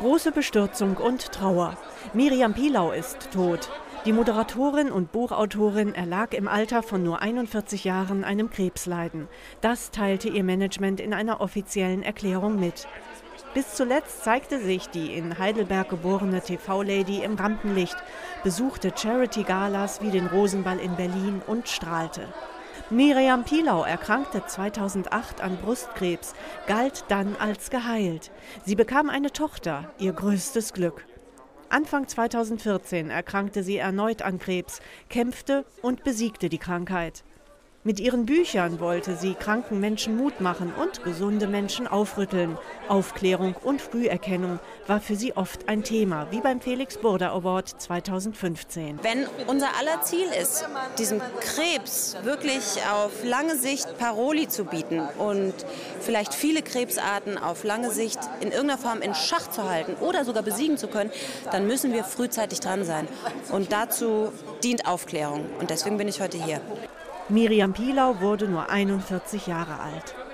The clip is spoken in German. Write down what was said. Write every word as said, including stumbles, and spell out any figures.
Große Bestürzung und Trauer. Miriam Pilau ist tot. Die Moderatorin und Buchautorin erlag im Alter von nur einundvierzig Jahren einem Krebsleiden. Das teilte ihr Management in einer offiziellen Erklärung mit. Bis zuletzt zeigte sich die in Heidelberg geborene T V-Lady im Rampenlicht, besuchte Charity-Galas wie den Rosenball in Berlin und strahlte. Miriam Pilau erkrankte zweitausendacht an Brustkrebs, galt dann als geheilt. Sie bekam eine Tochter, ihr größtes Glück. Anfang zweitausendvierzehn erkrankte sie erneut an Krebs, kämpfte und besiegte die Krankheit. Mit ihren Büchern wollte sie kranken Menschen Mut machen und gesunde Menschen aufrütteln. Aufklärung und Früherkennung war für sie oft ein Thema, wie beim Felix Burda Award zweitausendfünfzehn. Wenn unser aller Ziel ist, diesem Krebs wirklich auf lange Sicht Paroli zu bieten und vielleicht viele Krebsarten auf lange Sicht in irgendeiner Form in Schach zu halten oder sogar besiegen zu können, dann müssen wir frühzeitig dran sein. Und dazu dient Aufklärung. Und deswegen bin ich heute hier. Miriam Pilau wurde nur einundvierzig Jahre alt.